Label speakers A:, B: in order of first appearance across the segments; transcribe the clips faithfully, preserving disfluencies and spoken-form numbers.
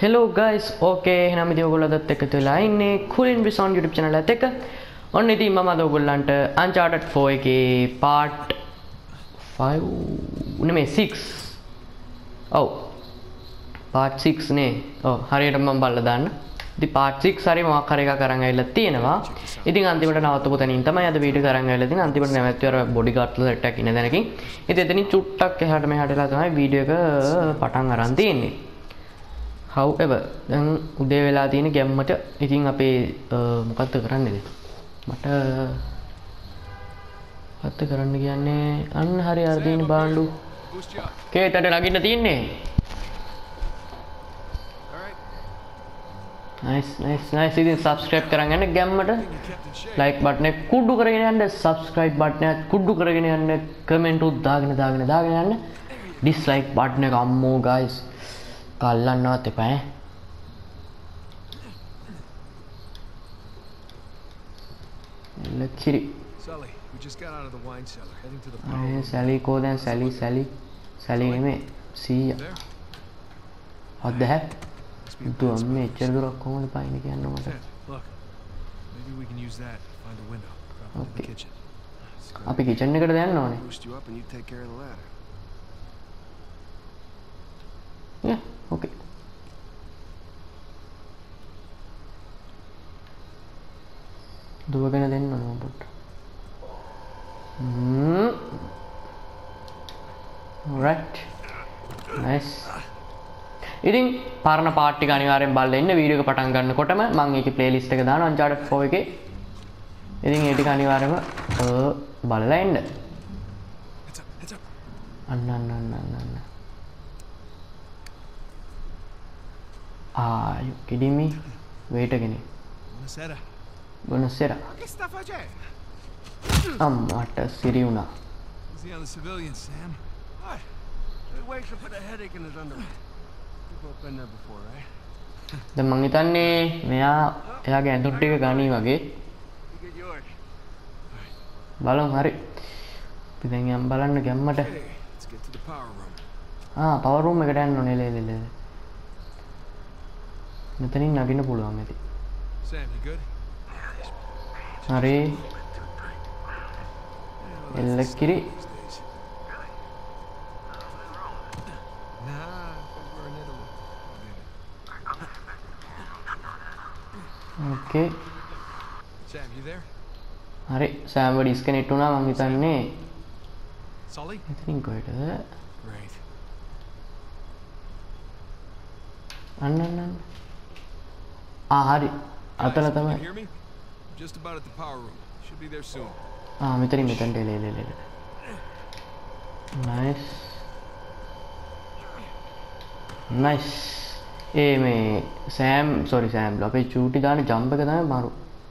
A: Hello guys, okay එහෙනම් ඉතින් ඔයගොල්ලෝත් එක්ක තුලා ඉන්නේ Coolin Bison YouTube channel එකත් එක්ක. ඔන්න ඉතින් මම අද ඔයගොල්ලන්ට Uncharted four එකේ part five නෙමෙයි six. ඔව්. part six නේ. ඔව් හරියට මම බලලා දාන්න. ඉතින් part six හරි මොකක් හරි එකක් අරන් ඇවිල්ලා තියෙනවා. ඉතින් අන්තිමට නවත්තපු තැනින් තමයි අද වීඩියෝ එක අරන් ඇවිල්ලා තියෙන්නේ. අන්තිමට නැවැත්වි අර බොඩි ගාඩ් සෙට් එකක් ඉන්න තැනකින්. ඉතින් එතනින් චුට්ටක් එහාට මෙහාටලා තමයි වීඩියෝ එක පටන් අරන් තියෙන්නේ. However, දැන් උදේ වෙලා තියෙන ගැම්මට ඉතින් අපේ මොකක්ද කරන්නේද? මට මොකක්ද කරන්න කියන්නේ අන්න හරි අර දින බාණ්ඩු කේටට නගින්න තියෙන්නේ. Nice nice nice ඉතින් subscribe කරන් යන්න ගැම්මට like button එක කුඩු කරගෙන යන්න subscribe button එක කුඩු කරගෙන යන්න comment උත් දාගෙන දාගෙන දාගෙන යන්න dislike button එක අම්මෝ guys කල්ලන්නවත් එපා ඈ. ලක්කිරි.
B: Sully, we just got out of the wine cellar, heading to the power.
A: අය සැලි කෝ දැන් සැලි සැලි සැලි නෙමෙයි සීයා. What the heck? දුම් මේ එච්චර දුරක් කොහොමද පයින් කියන්න මට.
B: Look. Maybe we can use that to find a window. Probably in the kitchen.
A: අපි කිචන් එකට යන්න ඕනේ.
C: Boost you up and you take care of the ladder.
A: Yeah, okay. දුවගෙන දෙන්න ඕන පොට්ට. Hmm. Alright. Nice. ඉතින් පරණ පාර්ට් ටික අනිවාර්යෙන් බලලා ඉන්න වීඩියෝ එක පටන් ගන්නකොටම මම ඒකේ ප්ලේලිස්ට් එක දානවා Uncharted four එකේ. ඉතින් ඒ ටික අනිවාර්යයෙන්ම බලලා ඉන්න. අන්න අන්න අන්න අන්න. Ah, you kidding me? Wait again.
B: Buonasera.
A: Buonasera.
B: Che sta facendo?
A: Ammata Siriuna.
B: Easy on the civilians, Sam.
C: What? He wakes up with a headache in his underwear. People have been there before, right?
A: දැන් මං හිතන්නේ මෙයා එයාගේ ඇඳුම් ටික ගනී වගේ.
C: You get yours.
A: බලමු හරි. අපි දැන් යම් බලන්න ගැම්මට.
B: Hey, let's get to the power room.
A: ආ පවර් රූම් එකට යන්න ඕනේ ලේ ලේ ලේ. මෙතනින් නගින්න පුළුවන් ඇති.
B: Sam, you good?
A: හරි. එල්ලකිරි.
B: Nah, we're in Italy.
A: Okay.
B: Sam, you there?
A: හරි. සෑම්ව ඩිස්කනෙක්ට් වුණා මං හිතන්නේ.
B: Sully?
A: මෙතනින් කොහෙටද?
B: Great.
A: අන්න අන්න අන්න. ආ හරි. අතන
B: Guys,
A: තමයි.
B: you hear me? I'm just about at the power room. Should be there soon.
A: ආ මෙතනින් මෙතනට එල එල එල. Nice. Nice. ඒ මේ සෑම් sorry සෑම් අපේ චූටි දාන ජම්ප් එක තමයි මාරු.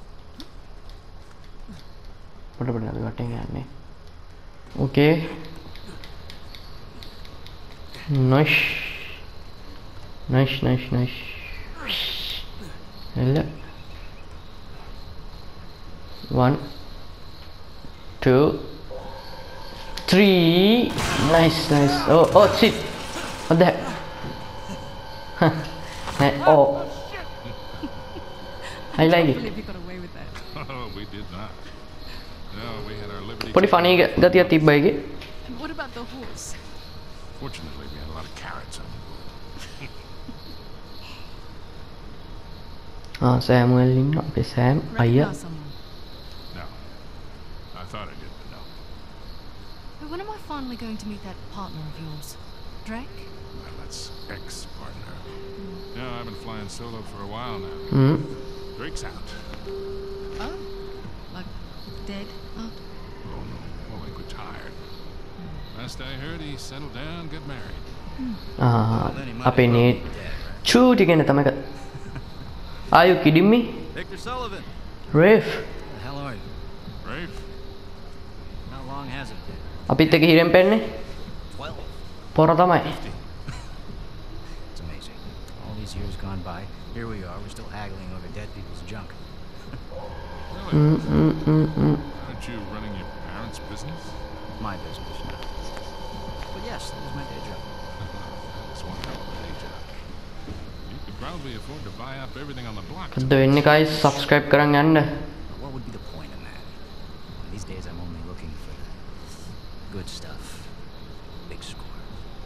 A: පොඩ පොඩ අපි වටෙන් යන්නේ. Okay. Nice. Nice nice nice. එල. One, two, three. Nice, nice. Oh, oh, shit. What the heck? Oh. I like it.
D: We got away with that.
E: Oh, we did not. No, we had our liberty.
A: Pretty funny ගතියක් තිබ්බා ඒකේ.
D: And what about the horse?
E: Fortunately, we had a lot of carrots on the board.
A: ආ සෑමුවෙල් ඉන්න අපේ Sam අයියා.
D: Recognize someone.
E: No, I thought I did, but no.
D: But when am I finally going to meet that partner of yours? Drake?
E: Well, that's ex-partner. Yeah, I've been flying solo for a while now.
A: Hmm.
E: Drake's out.
D: Oh. Like dead? Oh.
E: Oh no, more like retired. Last I heard, he settled down, got married.
A: ආ අපේ නේ චූටි කෙන තමයි. Are you kidding me?
F: Victor Sullivan.
A: Rafe.
F: The hell are you?
E: Rafe?
F: How long has it been?
A: අපිත් එක හිරෙන් පෙන්නේ.
F: Twelve.
A: පොර තමයි.
F: It's amazing. All these years gone by, here we are, we're still haggling over dead people's junk.
E: Really?
A: Mm mm mm mm.
E: Aren't you running your parents' business?
F: My business. But yes, that is my day job.
E: That's one hell of a day job. You could probably afford to buy up everything on the block.
A: මොකද වෙන්නේ guys subscribe කරන් යන්න.
F: What would be the point in that? These days I'm only looking for good stuff. Big score.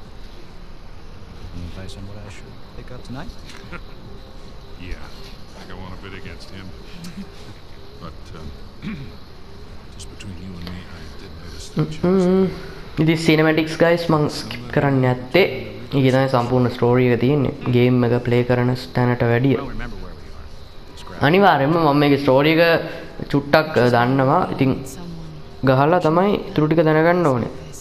F: Any advice on what I should pick up tonight?
E: Yeah, I go on a bit against him. But um, just between you and me, I did notice that you
A: ඉතින් cinematics guys මං skip කරන්න නැත්තේ. ඊගේ තමයි සම්පූර්ණ story එක තියෙන්නේ. game එක play කරන තැනට වැඩිය.
F: Well, remember where we are. Scrap.
A: අනිවාර්යයෙන්ම මම මේකේ story එක චුට්ටක් දන්නවා. ඉතින්
D: Someone.
A: ගහලා තමයි ඊටු ටික දැනගන්න ඕනේ.
D: This.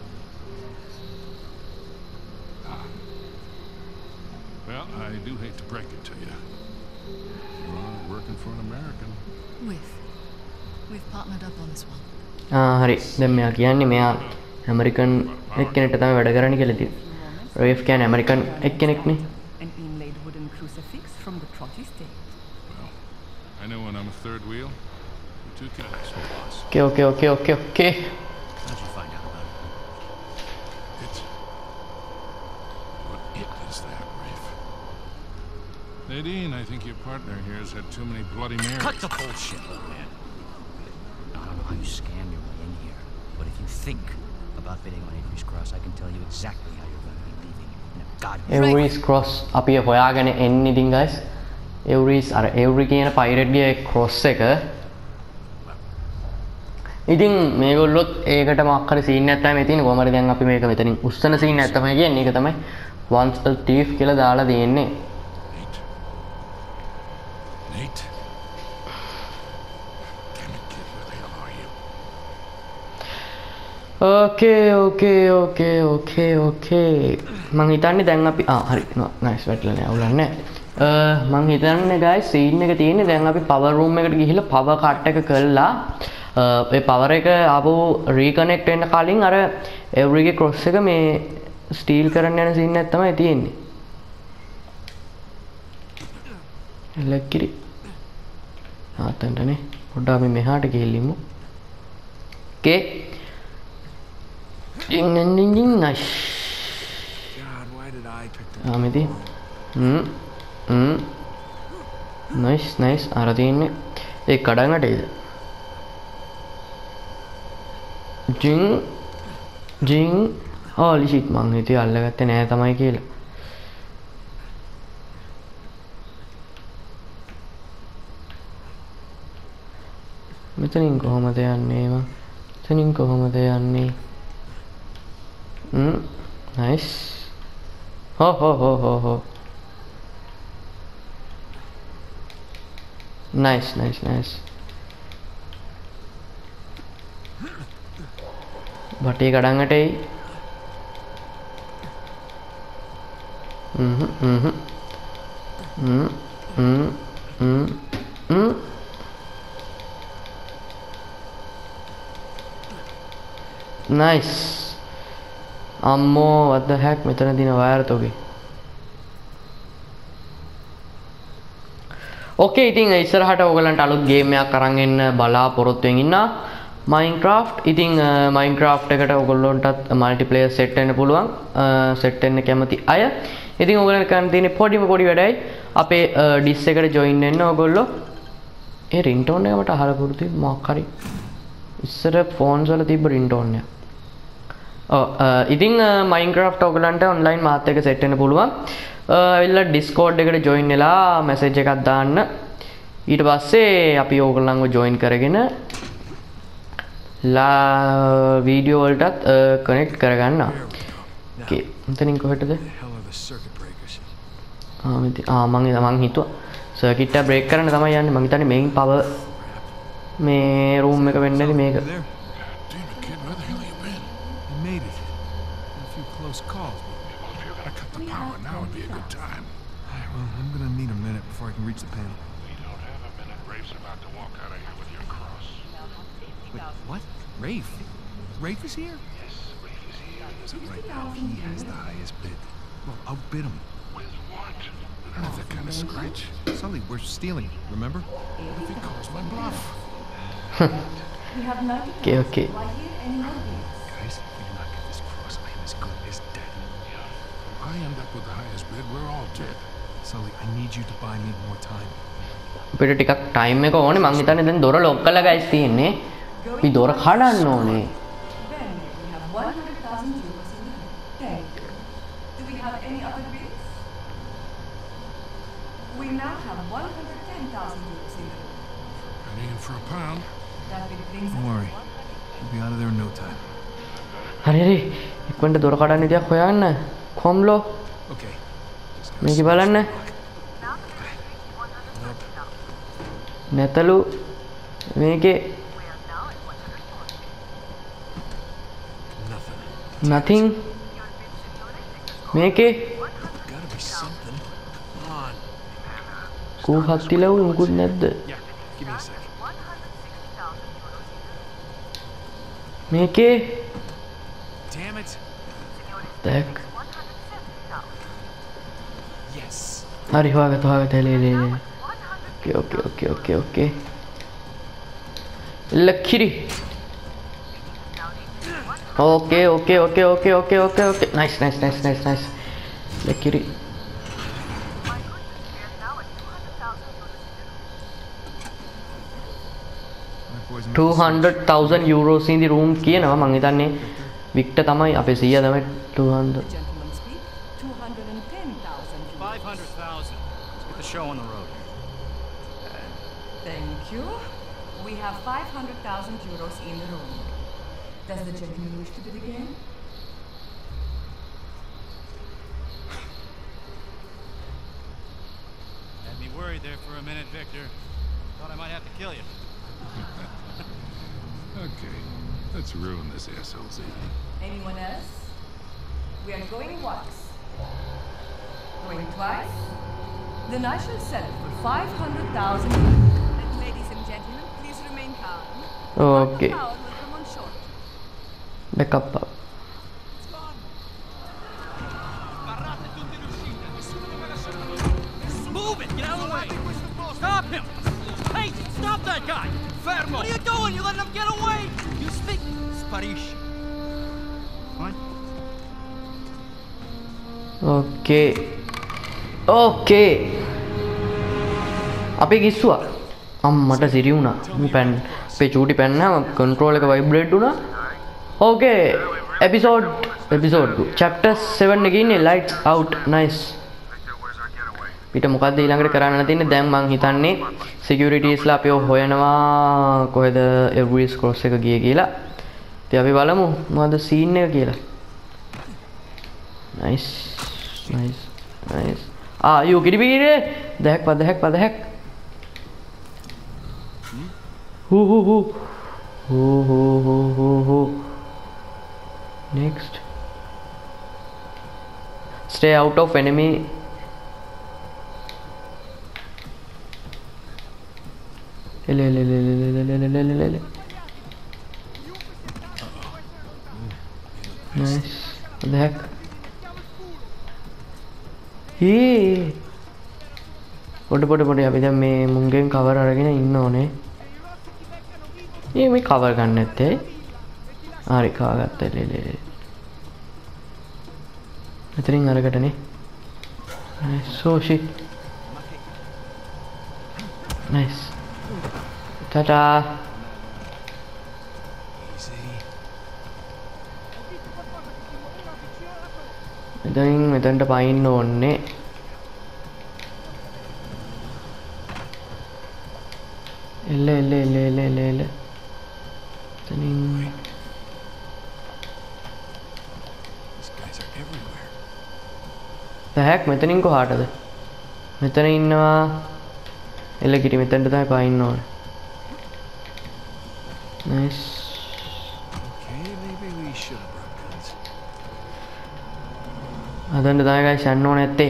E: Well, I do hate to break it to you. You are working for an American.
D: With. We've partnered up on this one.
A: ආ හරි. දැන් මෙයා කියන්නේ මෙයා ඇමරිකන් එක්කෙනෙක්ට තමයි වැඩ කරන්න කියලා තියෙන්නේ. රේෆ් කියන්නේ ඇමරිකන් එක්කෙනෙක්නේ.
G: An inlaid wooden crucifix from the Trotty State.
E: Well, I know when I'm a third wheel, you're two guys for us.
A: Okay, okay, okay, okay, okay.
F: How'd you find out about it?
E: It. What it is that, Rafe? Nadine, I think your partner here has had too many Bloody Marys.
F: Cut the bullshit, little man. I don't know how you scam your way in here, but if you think about bidding on Avery's Cross, I can tell you exactly how you're going to be leaving in a goddamn.
A: Avery's Cross අපි හොයාගෙන එන්නේ ඉතින් guys. Avery's අර Avery කියන pirate ගේ cross එක. ඉතින් මේගොල්ලොත් ඒකට මොකක් හරි scene එකක් තමයි තියෙන්නේ. කොහමද දැන් අපි මේක මෙතනින් උස්සන scene එකක් තමයි කියන්නේ. ඒක තමයි once a thief කියලා දාලා දෙන්නේ.
E: Nate. Nate. Damn it, kid, where the hell are you?
A: Okay, okay, okay, okay, okay. මං හිතන්නේ දැන් අපි ආ හරි නයිස් වැටලා නෑ අවුලක් නෑ. අ මං හිතන්නේ guys scene එක තියෙන්නේ දැන් අපි power room එකට ගිහිල්ලා power cut එක කළා. ඒ power එක ආපහු reconnect වෙන්න කලින් අර every ගේ cross එක මේ steal කරන්න යන scene එකක් තමයි තියෙන්නේ. ලැක්කිරි. ආතන්ටනේ පොඩ්ඩක් අපි මෙහාට ගිහිල්ලිමු. Okay. Ding ding ding ding nice.
C: God, why did I pick the
A: Ah, medi. Hmm. Hmm. Nice, nice. අර තියෙන්නේ ඒ කඩන් අටේද? ජින් ජින් holy shit මං හිතුවේ අල්ලගත්තේ නෑ තමයි කියලා. මෙතනින් කොහමද යන්නේ මං? මෙතනින් කොහමද යන්නේ? Hmm. Nice. Ho ho ho ho ho. Nice, nice, nice. බටේ කඩන් අටෙයි. හ්ම් හ්ම් හ්ම්. හ්ම් හ්ම් හ්ම් හ්ම්. Nice. අම්මෝ what the heck මෙතන දින වයර් තෝගේ. ඕකේ ඉතින් ඉස්සරහට ඕගලන්ට අලුත් ගේම් එකක් අරන් එන්න බලාපොරොත්තු වෙමින් ඉන්නා Minecraft. ඉතින් Minecraft එකට ඕගොල්ලොන්ටත් මල්ටිප්ලේයර් සෙට් වෙන්න පුළුවන්. සෙට් වෙන්න කැමති අය. ඉතින් ඕගලන්ට කරන්න තියෙන්නේ පොඩිම පොඩි වැඩයි. අපේ ඩිස් එකට ජොයින් වෙන්න ඕගොල්ලෝ. ඒ රින්ග්ටෝන් එක මට අහලා පුරුදුයි මොකක් හරි. ඉස්සර ෆෝන්ස් වල තිබ්බ රින්ග්ටෝන් එක. ඉතින් Minecraft ඔයගලන්ට online මාත් එක්ක සෙට් වෙන්න පුළුවන්. ඇවිල්ලා Discord එකට join වෙලා message එකක් දාන්න. ඊට පස්සේ අපි ඕගලන්ව join කරගෙන ලා වීඩියෝ වලටත් connect කරගන්නවා. Okay. මෙතනින් කොහෙටද?
C: hell are the circuit breakers?
A: ආ මෙතන ආ මං මං හිතුවා circuit එක break කරන්න තමයි යන්නේ. මං හිතන්නේ main power මේ room එක වෙන්නේ නැති මේක.
C: There.
E: Damn it, kid, where the hell have you been?
C: I made it. A few close calls.
E: Well, if you're gonna cut the power, now would be a good time.
C: Alright, well, I'm gonna need a minute before I can reach the panel.
E: We don't have a minute. Rafe's about to walk out of here with your cross.
F: Wait, what? Rafe? Rafe is here?
E: Yes, Rafe is here.
C: So right now, he has the highest bid. Well, outbid him.
E: With what? I don't have that kind of scratch.
C: Sully, we're stealing, remember?
E: What if he calls my bluff?
G: We have no
A: Okay, okay.
G: why here any more bids.
C: Guys, if we do not get this cross, I am as good as dead.
E: I end up with the highest bid, we're all dead.
B: Sully, I need you to buy me more time.
A: අපිට ටිකක් time එක ඕනේ. මං හිතන්නේ දැන් දොර lock කරලා guys තියෙන්නේ. අපි දොර කඩන්න ඕනේ.
G: Then we have one hundred thousand euros in the bank. Do we have any other bills? We now have one hundred ten thousand euros in the bank.
E: Penny in for a pound.
G: That will bring
B: Don't worry. We'll be out of there in no time.
A: හරි හරි. ඉක්මනට දොර කඩන්න විදියක් හොයන්න. කොම්ලෝ
B: Okay. Just gotta
A: මේක
B: smash
A: බලන්න.
B: the lock. Nope.
A: නැතලු මේකේ
B: Nothing.
A: nothing මේකේ
B: Gotta be something. Come on.
A: කූහක් තිලවු මුකුත් නැද්ද?
B: Yeah. Give me a sec.
A: මේකේ
B: Damn it.
A: දැක්
B: Yes.
A: හරි හොයාගත්ත හොයාගත්ත එලේ එලේ එලේ. ඕකේ ඕකේ ඕකේ ඕකේ ලක්කිරි. Okay okay okay okay okay okay okay nice nice nice nice nice ලක්කිරි.
B: My boys made
A: two
B: this
A: hundred thousand euros in the room කියනවා. මං හිතන්නේ වික්ටර් තමයි අපේ සීයා තමයි two hundred.
G: Gentlemen speak. two hundred ten thousand.
F: five hundred thousand. Let's get the show on the road.
G: Thank you. We have five hundred thousand euros in the room. Does the gentleman wish to bid again?
F: Had me worried there for a minute, Victor. Thought I might have to kill you.
E: Okay, let's ruin this asshole's evening.
G: Anyone else? We are going once. Going twice? Then I shall sell it for five hundred thousand. Ladies and gentlemen, please remain calm.
A: Okay.
G: Power will come on short.
A: Back up. up.
F: Move it! Get out of the way! Stop him! Hey, stop that guy! Fermo! What are you doing? You letting him get away? You speak Spanish. What?
A: Okay. Okay. අපි ගිස්සුවා. අම්මට සිරි වුණා. මේ පැන් අපේ චූටි පැන්නාම control එක vibrate වුණා. Okay. Episode episode two. Chapter seven එකේ ඉන්නේ lights out. Nice. ඊට මොකද්ද ඊළඟට කරන්න තියෙන්නේ? දැන් මං හිතන්නේ securities ලා අපිව හොයනවා කොහෙද Everest Cross එක ගියේ කියලා. ඉතින් අපි බලමු මොකද scene එක කියලා. Nice. Nice. Nice. Ah, you kitty beer. The heck, what the heck, what the heck? Who, who, who? Who, who, who, who, who? Next. Stay out of enemy. Ele, ele, ele, ele, ele, ele, ele, ele. Nice. What the heck? Hey. පොඩ පොඩ පොඩ අපි දැන් මේ මුංගෙන් cover අරගෙන ඉන්න ඕනේ. මේ මේ කවර් ගන්න නැත්තේ. හරි කාගත්තා ලේ ලේ. මෙතනින් අරකටනේ. So shit. Nice. Ta-da. මෙතනින් මෙතනට පයින්න ඕනේ. එල්ල එල්ල එල්ල එල්ල එල්ල එල්ල. එතනින්
B: These guys are everywhere.
A: පැහැක් මෙතනින් කොහාටද? මෙතන ඉන්නවා. එල්ල කිටි මෙතනට තමයි පයින්න ඕනේ. Nice.
B: Okay, maybe we should have brought guns.
A: හදන්න තමයි guys යන්න ඕනේ නැත්තේ.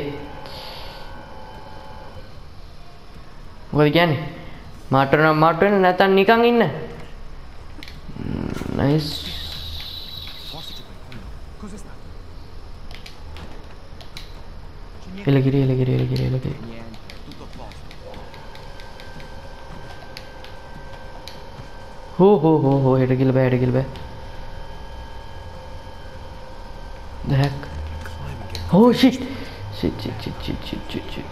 A: මොකද කියන්නේ? මාටර නම් මාට වෙන්න නැත්නම් නිකන් ඉන්න. Nice. එලගිරි එලගිරි එලගිරි එලගිරි. හෝ හෝ හෝ හෝ හෙට ගිල බෑ හෙට ගිල බෑ. The heck? Oh shit! shit shit shit shit shit shit shit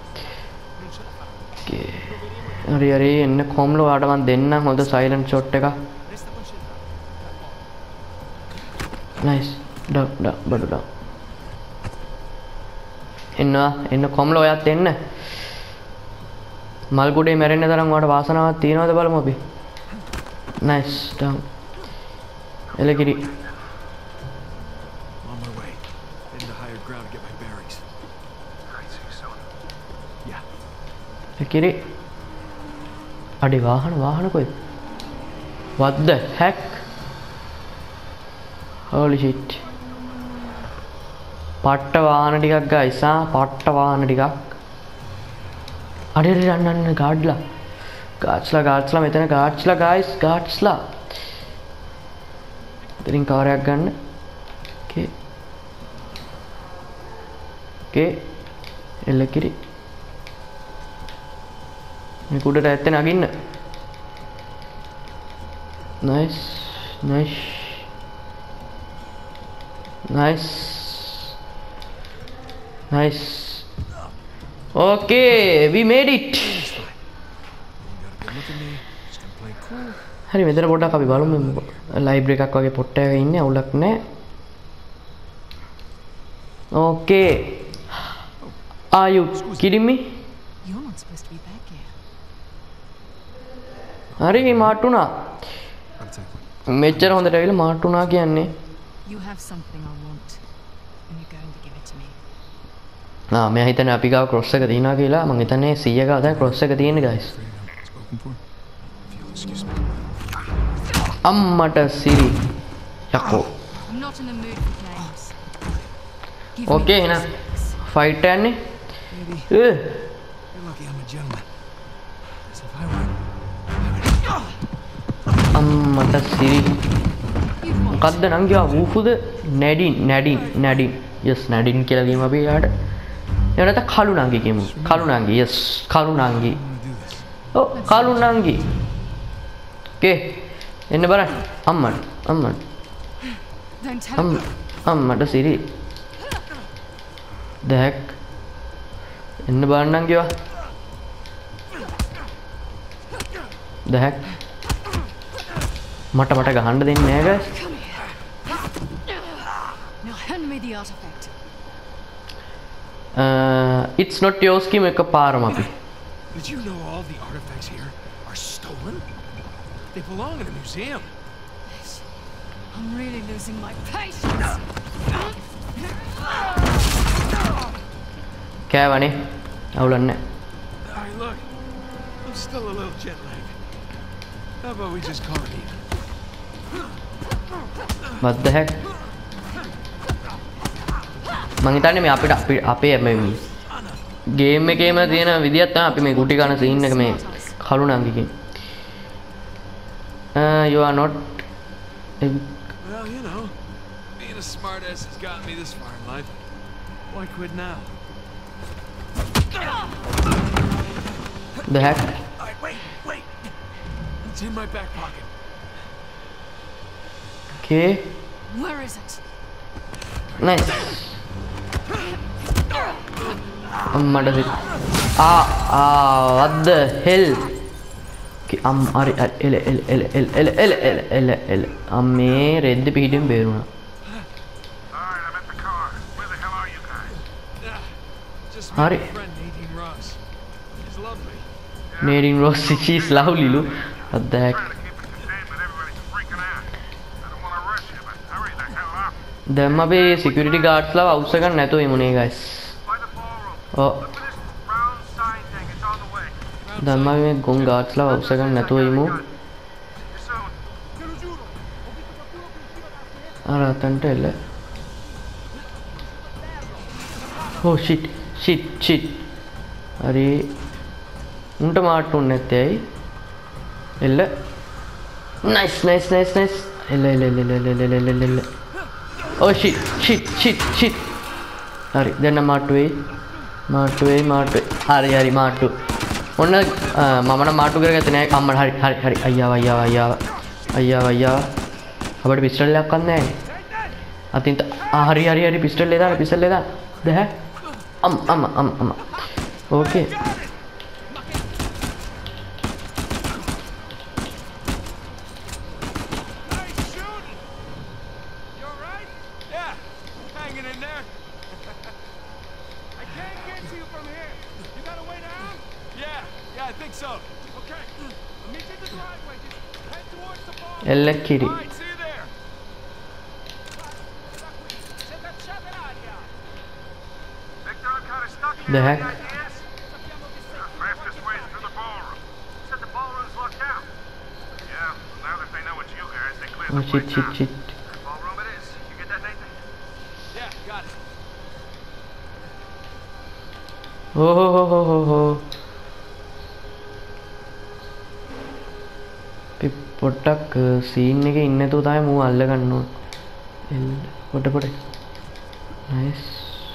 A: okay හරි හරි එන්න කොම්ලෝ ආට මන් දෙන්න හොඳ සයිලන්ට් ෂොට් එක nice ඩක් ඩක් බඩු ඩක් එන්න එන්න කොම්ලෝ ඔයත් එන්න මල් කුඩේ මැරෙන්න තරම් ඔයාට වාසනාවක් තියනවද බලමු අපි nice down එලකිරි
B: On my way. Heading to higher ground to get my bearings. Yeah.
A: එලකිරි අඩි වාහන වාහන කොයි what the heck holy shit පට්ට වාහන ටිකක් guys ආ පට්ට වාහන ටිකක් අඩේ අඩේ රන්න රන්න ගාඩ්ලා ගාඩ්ස්ලා ගාඩ්ස්ලා මෙතන ගාඩ්ස්ලා guys ගාඩ්ස්ලා ඉතින් කාර්යයක් ගන්න okay okay එලකිරි මේ කුඩට ඇත්තේ නගින්න nice nice nice nice okay we made it හරි මෙතන පොඩ්ඩක් අපි බලමු ලයිබ්‍රරි එකක් වගේ පොට්ටයක ඉන්නේ අවුලක් නැහැ okay are you kidding me
D: You're not supposed to be back here.
A: හරි මාටුණා මෙච්චර හොඳට ඇවිල්ලා මාටුණා කියන්නේ
D: You have something I want, and you're going to give it to me.
A: ආ මම හිතන්නේ අපි ගාව ක්‍රොස් එක තියනවා කියලා මම හිතන්නේ සීය ගාව දැන් ක්‍රොස් එක තියෙන්නේ guys
B: Spoken for. If you'll excuse me.
A: අම්මට සිරි යකෝ
D: I'm not in the mood for games. Give
A: okay
D: me
A: එහෙනම් ෆයිට් යන්නේ ඒ
B: You're lucky I'm a gentleman. As if I were.
A: අම්මට සිරි මොකද්ද නං ගියා වූෆුද නැඩින් නැඩින් නැඩින් yes නැඩින් කියලා කියමු අපි යාට එහෙම නැත්නම් කළු නංගි කියමු කළු නංගි yes කළු නංගි ඔව් කළු නංගි okay එන්න බලන්න අම්මට අම්මට
D: Don't tell
A: අම්
D: me.
A: අම්මට සිරි දැක් එන්න බලන්නම් කිව්වා දැක් මට මට ගහන්න දෙන්නේ නැහැ guys
D: Come here. Now hand me the artifact.
A: uh, it's not yours කියමු එකපාරම අපි
B: Did you know all the artifacts here are stolen? They belong in a museum.
D: I'm really losing my patience.
A: කෑවනේ අවුලන්නේ
B: Alright, look. I'm still a little jet lagged. How about we just call it even?
A: what the heck මං හිතන්නේ මේ අපිට අපි අපේ මේ game එකේම තියෙන විදියක් තමයි අපි මේ කුටි කන සීන් එක මේ කළු නංගිකින් uh you are not
B: Well, you know, being a smartass has gotten me this far in life. Why quit now?
A: the heck
B: Alright, wait, wait. It's in my back pocket.
A: okay
D: Where is it?
A: nice අම්මට සිරි ආ ආ what the hell අම් හරි එල එල එල එල එල එල එල එල එල අම්මේ රෙද්ද පිටින් බේරුණා
E: Alright, I'm at the car. Where the hell are you guys?
B: Ah, just
A: Harry.
B: my friend Nadine Ross. She's lovely.
A: Nadine Ross she's lovely lu what the heck
E: Trying to keep it contained, but everybody's freaking out. I don't want to rush you, but hurry the hell up.
A: දැන් අපි security guards ලා අවශ්‍ය ගන්න නැතුව ඉමුනේ guys
E: By the ballroom.
A: ඔව්
E: Look for this round sign thing. It's on the way.
A: දැන් අපි මේ ගොන් guards ලා අවශ්‍ය ගන්න නැතුව ඉමු
E: See you soon.
A: අර අතන්ට එල oh shit shit shit හරි උන්ට මාට්ටුන්නේ නැත්තේ ඇයි එල්ල nice nice nice nice එල්ල එල්ල එල්ල එල්ල එල්ල එල්ල එල්ල oh shit shit shit shit හරි දැන් මාට්ටු වෙයි මාට්ටු වෙයි මාට්ටු හරි හරි මාට්ටු ඔන්න මම නම් මාට්ටු කරගත්තේ නෑ අම්මා හරි හරි හරි අයියා අයියා අයියා අයියා අයියා අපිට පිස්ටල් එකක් ගන්න නැහැ අතින් ආ හරි හරි හරි පිස්ටල් එක දාන්න පිස්ටල් එක දාන්න දැහ අම් අම අම අම ඕකේ එල්ල කිරි The heck?
C: Fastest way is through the ballroom. Said the ballroom's locked out. Yeah, now that they know it's you guys, they clear
A: Oh
C: the
A: shit
C: place
A: shit
C: out.
A: shit
C: Ballroom it is. You get that, Nathan?
B: Yeah, got it.
A: Oh ho ho ho ho ho පොට්ටක් scene එකේ ඉන්න තු තමයි මූ අල්ල ගන්න ඕන L පොඩ පොඩ නයිස්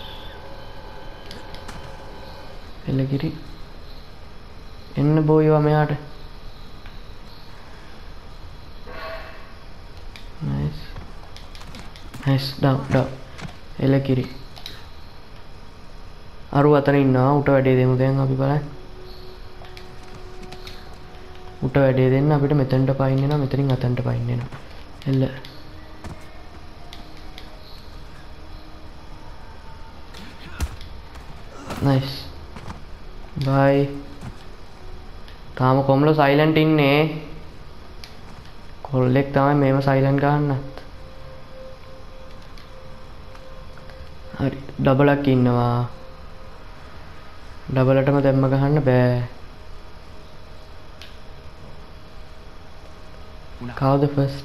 A: එල්ල කිරි එන්න බෝයවා මෙයාට නයිස් නයිස් ඩව් ඩව් එල්ල කිරි අරු අතර ඉන්නවා උට වැඩේ දෙමු දැන් අපි බලන්න උට වැඩේ දෙන්න අපිට මෙතනට පයින් එනවා මෙතනින් අතනට පයින් එනවා එල්ල නයිස් බයි තාම කොම්ලෝ සයිලන්ට් ඉන්නේ කොල්ලෙක් තමයි මේව සයිලන්ට් ගන්නත් හරි ඩබලක් ඉන්නවා ඩබලටම දැම්ම ගහන්න බෑ Cow the first.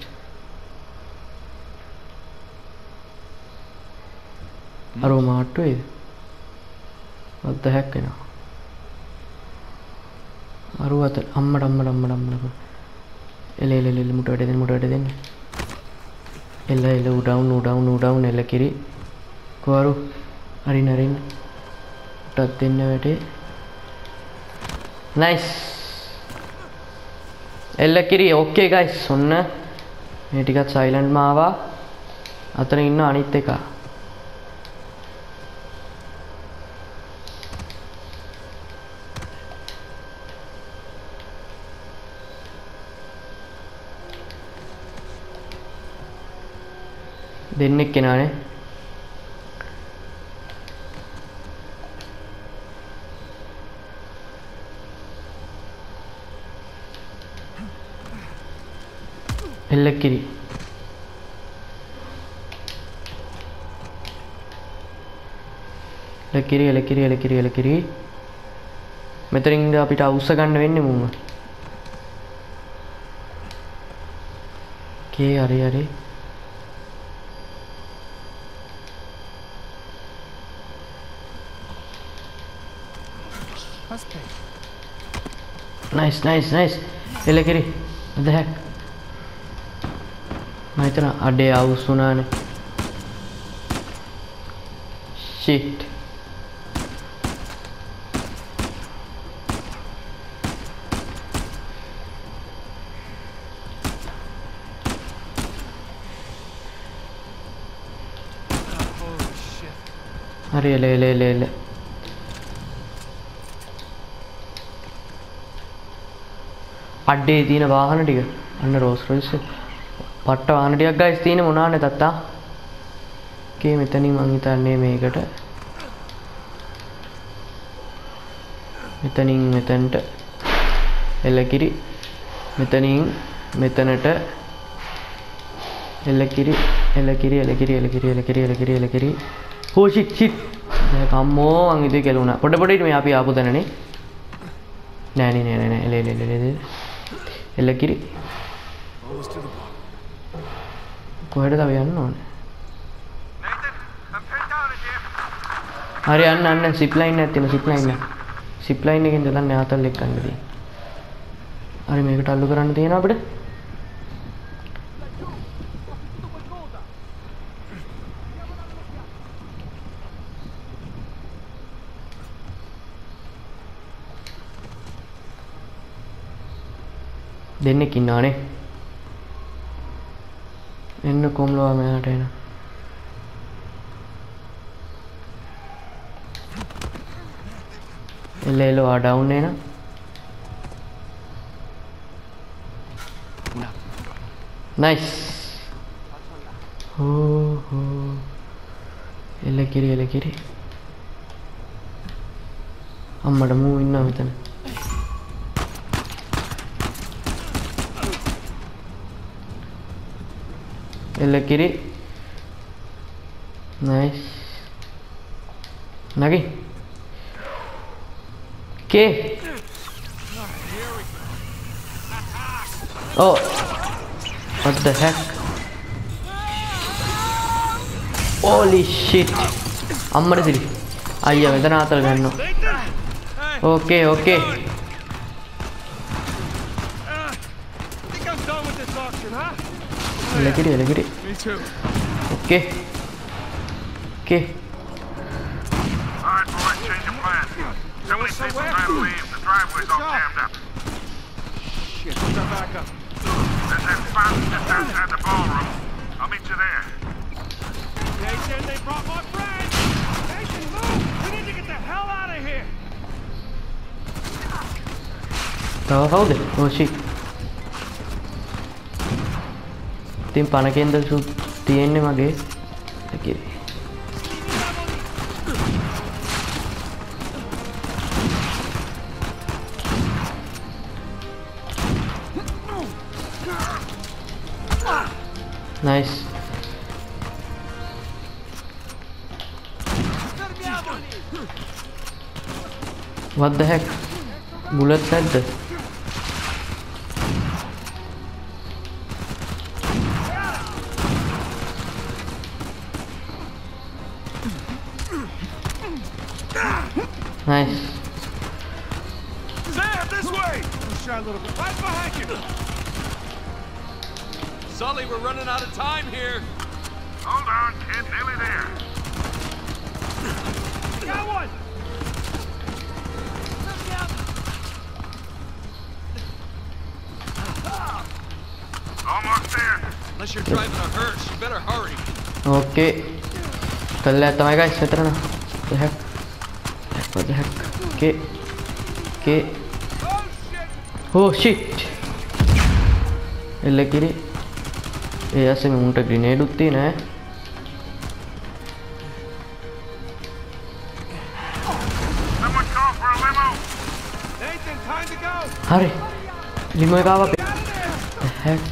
A: Aroma to it. What the heck, you know? Aruat, Amadam, Madam, Ele, mutated and mutated in. Ella, no down, no down, no down, Ella Kiri. Koru, Arinarin. Tatin. Nice. එල්ල කිරි ඕකේ guys ඔන්න මේ ටිකත් silent මාවා අතන ඉන්න අනිත් එක දෙන්නෙක් කෙනානේ එල්ලකිරි එලකිරි එලකිරි එලකිරි එලකිරි මෙතනින්ද අපිට අවුස්ස ගන්න වෙන්නේ මුම කේ හරි හරි nice nice nice එලකිරි what the heck मैं इतना अड्डे आऊ सुना ने shit अरे ले ले ले ले अड्डे तीन वाहन टिक अन्न रोज रोज से පට්ට වාහන ටිකක් ගයිස් තියෙන මොනවානේ තාත්තා කේ මෙතනින් මං හිතන්නේ මේකට මෙතනින් මෙතනට එලකිරි මෙතනින් මෙතනට එලකිරි එලකිරි එලකිරි එලකිරි එලකිරි එලකිරි එලකිරි හෝ ෂිට් ෂිට් දැන් අම්මෝ මං ඉතින් කෙලුණා පොඩ පොඩ ඉත මේ අපි ආපු තැනනේ නෑ නේ නෑ නෑ එල එල එල එලකිරි කොහෙද තව යන්න ඕනේ හරි යන්න යන්න සිප් ලයින් එකක් තියෙන සිප් ලයින් එක සිප් ලයින් එකෙන් දාන්න යාතල් එක්ක යන්න තියෙන්නේ හරි මේකට අල්ලු කරන්න තියෙනවා අපිට දෙන්නෙක් ඉන්නවානේ එන්න කොම්ලවා මෙහාට එන ले लो आ डाउन है ना नाइस हो हो එල කිරි එල කිරි අම්මට මූ ඉන්නවා මෙතන එල කිරි නයිස් නගි के oh what the heck holy shit අම්මට දිලි අයියා මෙතන ආතල් ගන්නවා okay okay එලකිරි එලකිරි okay okay
E: Somebody say some time to leave. The driveway's all jammed up.
C: Shit, what's our backup?
E: There's that fountain just outside the ballroom. I'll meet you there.
C: They said they brought my friend! Nathan, move! We need to get the hell out of here!
A: Oh, hold it. Oh shit. Tim panakenda su tiyenne mage. Okay. Nice. What the heck? Bullet said that. Nice.
C: Sam, this way! Push out a little bit. Right behind you!
B: Sully, we're running out of time here.
E: Hold on, kid. Nearly there.
C: Got one!
E: Almost there.
B: Unless you're driving a hearse, you better hurry.
A: Okay. Kal leta mai guys metra na. The heck. What the heck? Okay. Okay. Oh shit. එල්ල කිරි. ඒ ඇස්සේ මුන්ට ග්‍රෙනේඩ් උත් තියෙන ඈ.
E: Someone call for a limo.
C: Nathan, time to go!
A: හරි. ලිමෝ එක ආවා. The heck.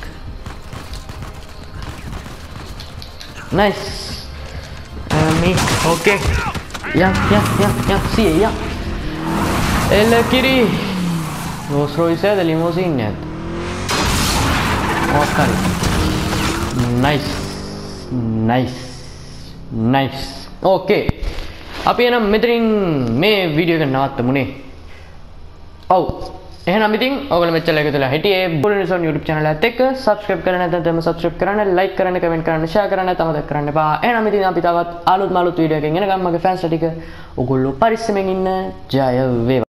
A: Nice. Uh, me. Okay. Yeah, yeah, yeah, yeah. See ya, yeah. එල්ල කිරි. Rolls Royce එකද limousine එකද? Oscar. Nice. Nice. Nice. Okay. අපි එනම් මෙතනින් මේ වීඩියෝ එක නවත්තමුනේ. ඔව්. එහෙනම් ඉතින් ඔයගොල්ලෝ මෙච්චර එකතු වෙලා හිටියේ බුලිනිසන් YouTube channel එකත් එක්ක subscribe කරන්න නැත්නම් subscribe කරන්න, like කරන්න, comment කරන්න, share කරන්න තමතක් කරන්න එපා. එහෙනම් ඉතින් අපි තවත් අලුත් අලුත් වීඩියෝ එකකින් එනකම් මගේ fans ටික ඔයගොල්ලෝ පරිස්සමෙන් ඉන්න. ජය වේවා.